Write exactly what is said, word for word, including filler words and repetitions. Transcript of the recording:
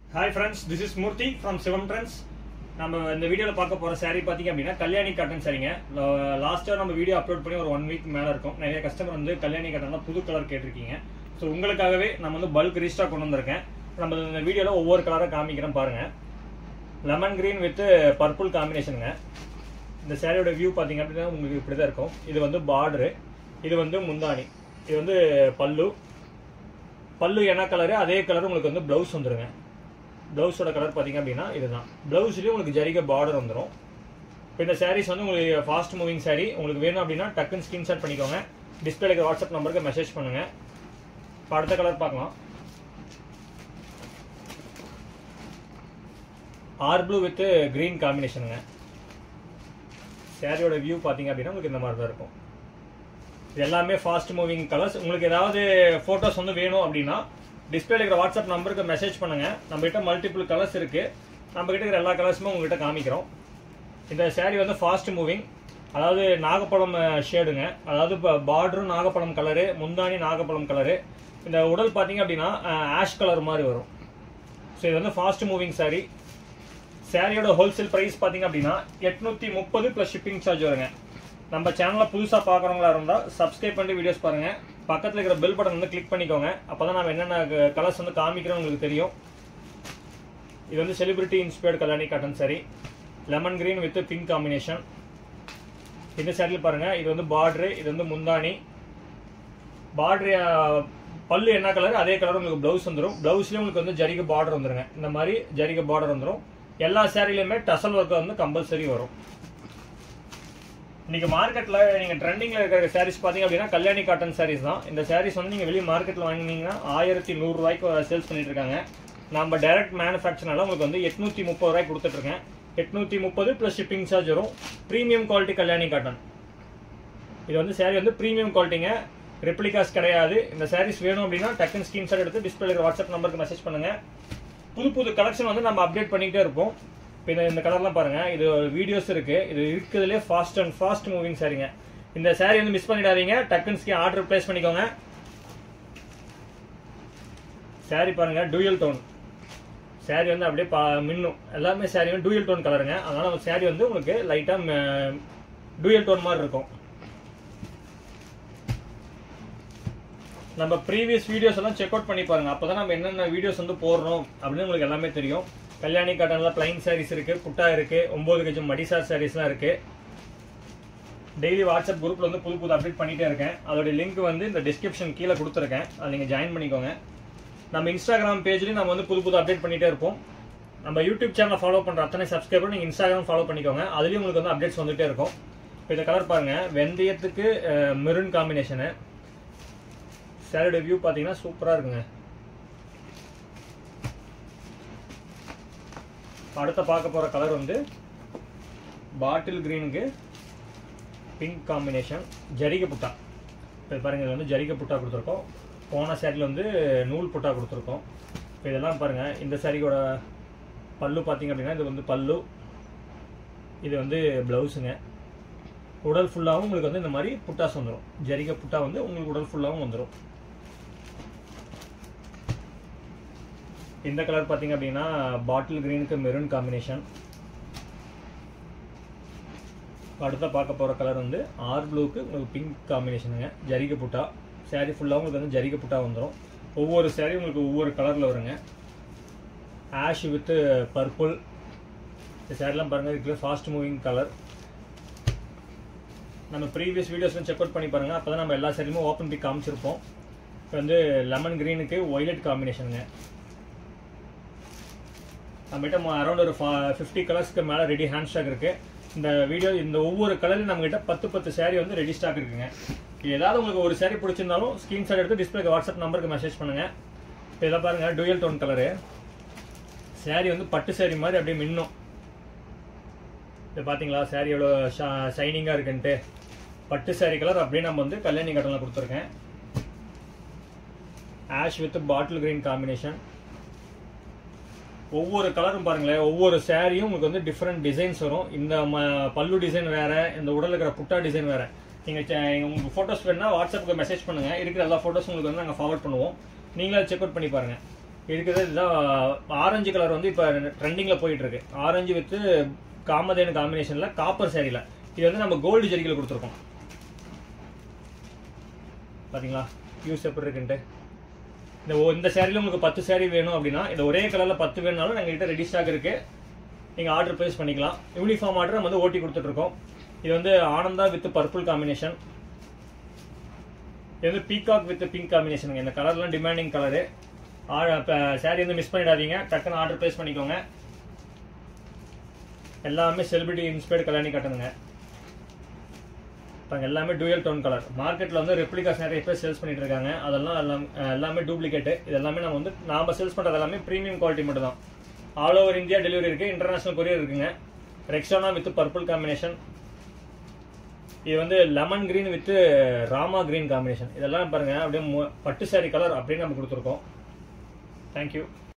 Hi friends, this is Murthy from Sivam Trends. நம்ம இந்த வீடியோல பார்க்க போற saree பாத்தீங்க அப்படினா கல்யாணி காட்டன் சாரீங்க. லாஸ்ட் இயர் நம்ம வீடியோ அப்லோட் பண்ணி ஒரு one week மேல இருக்கும். நிறைய கஸ்டமர் வந்து கல்யாணி காட்டன்ல புது கலர் கேட்டிருக்கீங்க. சோ உங்களுக்காகவே நம்ம வந்து பல்க் ரீஸ்டாக் கொண்டு வந்திருக்கேன். நம்ம இந்த வீடியோல ஒவ்வொரு கலரா காமிக்கிறேன் பாருங்க. லெமன் கிரீன் வித் பர்பிள் காம்பினேஷனுங்க. இந்த சாரியோட வியூ பாத்தீங்க அப்படினா உங்களுக்கு இப்படி தான் இருக்கும். இது வந்து பார்டர், இது வந்து முந்தானி, இது வந்து பல்லு. பல்லு என்ன கலர் அதே கலர் உங்களுக்கு வந்து ப்ளவுஸ் வந்துருங்க. ப்ளவுஸோட கலர் பார்த்தீங்க அப்படின்னா இதுதான். ப்ளவுஸ்லேயும் உங்களுக்கு ஜரிகை பார்டர் வந்துடும். இப்போ இந்த சாரீஸ் வந்து உங்களுக்கு ஃபாஸ்ட் மூவிங் சாரீ. உங்களுக்கு வேணும் அப்படின்னா டக்குன்னு ஸ்கிரீன்ஷாட் பண்ணிக்கோங்க. டிஸ்பிளேல இருக்கிற வாட்ஸ்அப் நம்பருக்கு மெசேஜ் பண்ணுங்க. இப்போ அடுத்த கலர் பார்க்கலாம். ஆர் ப்ளூ வித் கிரீன் காம்பினேஷனுங்க. சாரியோட வியூ பார்த்தீங்க அப்படின்னா உங்களுக்கு இந்த மாதிரி தான் இருக்கும். இது எல்லாமே ஃபாஸ்ட் மூவிங் கலர்ஸ். உங்களுக்கு ஏதாவது ஃபோட்டோஸ் வந்து வேணும் அப்படின்னா டிஸ்பிளே இருக்கிற வாட்ஸ்அப் நம்பருக்கு மெசேஜ் பண்ணுங்க. நம்ம கிட்ட மல்டிபிள் கலர்ஸ் இருக்கு. நம்ம கிட்ட இருக்கிற எல்லா கலர்ஸுமே உங்ககிட்ட காமிக்கிறோம். இந்த சாரீ வந்து ஃபாஸ்ட் மூவிங், அதாவது நாகப்பழம் ஷேடுங்க. அதாவது இப்போ பார்டரும் நாகப்பழம் கலரு, முந்தானி நாகப்பழம் கலரு. இந்த உடல் பார்த்தீங்க அப்படின்னா ஆஷ் கலர் மாதிரி வரும். ஸோ இது வந்து ஃபாஸ்ட் மூவிங் சாரீ. சாரியோட ஹோல்சேல் ப்ரைஸ் பார்த்தீங்க அப்படின்னா எட்நூத்தி முப்பது ப்ளஸ் ஷிப்பிங் சார்ஜ் வருங்க. நம்ம சேனலில் புதுசாக பார்க்குறவங்களா இருந்தால் சப்ஸ்கிரைப் பண்ணி வீடியோஸ் பாருங்கள். பக்கத்தில் இருக்கிற பெல் பட்டன் வந்து கிளிக் பண்ணிக்கோங்க. அப்போ தான் நம்ம என்னென்ன கலர்ஸ் வந்து காமிக்கிறோம் உங்களுக்கு தெரியும். இது வந்து celebrity inspired Kalyani cotton sari. Lemon green with pink combination. இந்த சாரியில் பாருங்கள், இது வந்து பார்டரு, இது வந்து முந்தானி. பார்டரு பல்லு என்ன கலர் அதே கலர் உங்களுக்கு ப்ளவுஸ் வந்துடும். ப்ளவுஸ்லேயும் உங்களுக்கு வந்து ஜரிகை பார்டர் வந்துடுங்க. இந்த மாதிரி ஜரிகை பார்டர் வந்துடும். எல்லா சாரிலையுமே டசல் ஒர்க் வந்து கம்பல்சரி வரும். இன்னைக்கு மார்க்கெட்ல நீங்க ட்ரெண்டிங்ல இருக்கிற சாரீஸ் பாத்தீங்க அப்படின்னா கல்யாணி காட்டன் சாரீஸ் தான். இந்த சாரீஸ் வந்து நீங்க வெளியே மார்க்கெட்ல வாங்கினீங்கன்னா ஆயிரத்தி நூறு ரூபாய்க்கு சேல்ஸ் பண்ணிட்டு இருக்காங்க. நம்ம டைரக்ட் மேனுஃபேக்சர்னால உங்களுக்கு வந்து எட்நூத்தி முப்பது ரூபாய்க்கு கொடுத்துட்டு இருக்கேன். எட்நூத்தி முப்பது பிளஸ் ஷிப்பிங் சார்ஜ் வரும். Premium quality Kalyani cotton. இது வந்து சாரீ வந்து பிரீமியம் குவாலிட்டிங்க, ரெப்ளிகாஸ் கிடையாது. இந்த சாரீஸ் வேணும் அப்படின்னா டக்குன்னு ஸ்கிரீன்ஷாட் எடுத்து டிஸ்பிளே இருக்கிற வாட்ஸ்அப் நம்பருக்கு மெசேஜ் பண்ணுங்க. புது புது கலெக்ஷன் வந்து நம்ம அப்டேட் பண்ணிக்கிட்டே இருப்போம். இப்போ இந்த கலர்லாம் பாருங்க, இது வீடியோஸ் இருக்கு. இது இருக்கிறதுலே ஃபாஸ்ட் அண்ட் ஃபாஸ்ட் மூவிங் சாரீங்க. இந்த சாரீ வந்து மிஸ் பண்ணிடாதீங்க. டக்குன்னு ஆர்டர் பிளேஸ் பண்ணிக்கோங்க. சாரீ பாருங்க, டூயல் டோன் சாரீ வந்து அப்படியே மின்னும். எல்லாமே சாரீ வந்து டூயல் டோன் கலருங்க. அதனால சாரீ வந்து உங்களுக்கு லைட்டா டூயல் டோன் மாதிரி இருக்கும். நம்ம ப்ரீவியஸ் வீடியோஸ் எல்லாம் செக் அவுட் பண்ணி பாருங்க. அப்பதான் நம்ம என்னென்ன வீடியோஸ் வந்து போடுறோம் அப்படின்னு உங்களுக்கு எல்லாமே தெரியும். கல்யாணி காட்டன்ல பிளைன் சாரீஸ் இருக்கு, புட்டா இருக்கு, ஒன்பது கஜம் மடிசார் சாரீஸ்லாம் இருக்கு. டெய்லி வாட்ஸ்அப் குரூப்ல வந்து புது புது அப்டேட் பண்ணிட்டே இருக்கேன். அதோட லிங்க் வந்து இந்த டிஸ்கிரிப்ஷன் கீழே கொடுத்துருக்கேன். அதை நீங்க ஜாயின் பண்ணிக்கோங்க. நம்ம இன்ஸ்டாகிராம் பேஜ்லயும் நம்ம வந்து புது புது அப்டேட் பண்ணிட்டே இருப்போம். நம்ம யூடியூப் சேனலை ஃபாலோ பண்ற அத்தனை சப்ஸ்கிரைபர் நீங்க இன்ஸ்டாகிராம் ஃபாலோ பண்ணிக்கோங்க. அதுலயும் உங்களுக்கு வந்து அப்டேட்ஸ் வந்துட்டே இருக்கும். இப்போ இந்த கலர் பாருங்க, வெந்தயத்துக்கு மெரூன் காம்பினேஷனு. சாரியோட வியூ பாத்தீங்கன்னா சூப்பரா இருக்குங்க. அடுத்த பார்க்க போற கலர் வந்து பாட்டில் கிரீனுக்கு பிங்க் காம்பினேஷன், ஜரிகை புட்டா. இப்போ பாருங்க, இது வந்து ஜரிகை புட்டா கொடுத்துருக்கோம். போன சாரியில் வந்து நூல் புட்டா கொடுத்துருக்கோம். இப்போ இதெல்லாம் பாருங்க, இந்த சாரியோட பல்லு பார்த்தீங்க அப்படின்னா இது வந்து பல்லு, இது வந்து பிளவுஸுங்க. உடல் ஃபுல்லாகவும் உங்களுக்கு வந்து இந்த மாதிரி புட்டாஸ் வந்துடும். ஜரிகை புட்டா வந்து உங்களுக்கு உடல் ஃபுல்லாகவும் வந்துடும். இந்த கலர் பார்த்தீங்க அப்படின்னா பாட்டில் கிரீனுக்கு மெரூன் காம்பினேஷன். அடுத்த பார்க்க போகிற கலர் வந்து ஆர் ப்ளூக்கு உங்களுக்கு பிங்க் காம்பினேஷனுங்க, ஜரிகை புட்டா. சாரீ ஃபுல்லாக உங்களுக்கு வந்து ஜரிகை புட்டா வந்துடும். ஒவ்வொரு சாரீ உங்களுக்கு ஒவ்வொரு கலரில் வருங்க. Ash with purple. இந்த சாரீலாம் பாருங்கள், இதுக்கு ஃபாஸ்ட் மூவிங் கலர். நம்ம ப்ரீவியஸ் வீடியோஸ்லாம் செக் அவுட் பண்ணி பாருங்கள். அப்போ தான் நம்ம எல்லா சாரியுமே ஓப்பன் பிக் காமிச்சிருப்போம். இப்போ வந்து லெமன் கிரீனுக்கு ஒய்லட் காம்பினேஷனுங்க. நம்மகிட்ட அரௌண்ட் ஒரு ஃபிஃப்டி கலர்ஸ்க்கு மேலே ரெடி ஹேண்ட் ஸ்டாக் இருக்கு. இந்த வீடியோ இந்த ஒவ்வொரு கலர்லையும் நம்மகிட்ட பத்து பத்து சாரீ வந்து ரெடி ஸ்டாக் இருக்குங்க. ஏதாவது உங்களுக்கு ஒரு சாரீ பிடிச்சிருந்தாலும் ஸ்கிரீன்ஷாட் எடுத்து டிஸ்பிளே வாட்ஸ்அப் நம்பருக்கு மெசேஜ் பண்ணுங்க. இப்போ இதை பாருங்க, டூயல் டோன் கலரு. சாரீ வந்து பட்டு சாரீ மாதிரி அப்படியே மின்னும். இது பார்த்தீங்களா சாரீ எவ்வளோ ஷைனிங்காக இருக்குன்ட்டு. பட்டு சாரீ கலர் அப்படியே நம்ம வந்து கல்யாணி காட்டன்ல கொடுத்துருக்கேன். Ash with bottle green combination. ஒவ்வொரு கலரும் பாருங்களேன், ஒவ்வொரு சாரியும் உங்களுக்கு வந்து டிஃப்ரெண்ட் டிசைன்ஸ் வரும். இந்த பல்லு டிசைன் வேற, இந்த உடல் இருக்கிற புட்டா டிசைன் வேற. நீங்க உங்களுக்கு போட்டோஸ் வேணும்னா வாட்ஸ்அப்புக்கு மெசேஜ் பண்ணுங்க. இருக்கிற எல்லா போட்டோஸ் உங்களுக்கு வந்து நாங்கள் ஃபார்வர்ட் பண்ணுவோம். நீங்களே செக் அவுட் பண்ணி பாருங்க. இருக்கிறது இதுதான். ஆரஞ்சு கலர் வந்து இப்போ ட்ரெண்டிங்கில் போயிட்டு இருக்கு. ஆரஞ்சு வித் காமதேனு காம்பினேஷனில் காப்பர் சேரீல இது வந்து நம்ம கோல்டு ஜெரிகில் கொடுத்துருக்கோம். பார்த்தீங்களா யூஸ் எப்படி இருக்குன்ட்டு. இந்த இந்த சேரீல உங்களுக்கு பத்து சேரீ வேணும் அப்படின்னா, இந்த ஒரே கலரில் பத்து வேணுனாலும் எங்ககிட்ட ரெடி ஸ்டாக் இருக்கு. நீங்கள் ஆர்டர் ப்ளேஸ் பண்ணிக்கலாம். யூனிஃபார்ம் ஆர்டர் நம்ம வந்து ஓட்டி கொடுத்துட்ருக்கோம். இது வந்து ஆனந்தா வித் பர்பிள் காம்பினேஷன். இது வந்து பீகாக் வித் பிங்க் காம்பினேஷனுங்க. இந்த கலர்லாம் டிமாண்டிங் கலரு. சாரீ வந்து மிஸ் பண்ணிடாதீங்க, டக்குன்னு ஆர்டர் ப்ளேஸ் பண்ணிக்கோங்க. எல்லாமே செலிபிரிட்டி இன்ஸ்பயர்ட் கல்யாணி கட்டணுங்க. இப்போ எல்லாமே டூயல் டோன் கலர். மார்க்கெட்டில் வந்து ரெப்ளிகாஸ் நிறைய பேர் சேல்ஸ் பண்ணிட்டு இருக்காங்க. அதெல்லாம் எல்லாம் எல்லாமே டூப்ளிகேட்டு. இது எல்லாமே நம்ம வந்து நாம் சேல்ஸ் பண்ணுறது எல்லாமே ப்ரீமியம் குவாலிட்டி மட்டும் தான். ஆல் ஓவர் இந்தியா டெலிவரி இருக்குது. இன்டர்நேஷனல் கொரியர் இருக்குங்க. Rexona with purple combination. இது வந்து lemon green with Rama green combination. இதெல்லாம் பாருங்க அப்படியே பட்டு சாரி கலர் அப்படின்னு நம்ம கொடுத்துருக்கோம். தேங்க்யூ.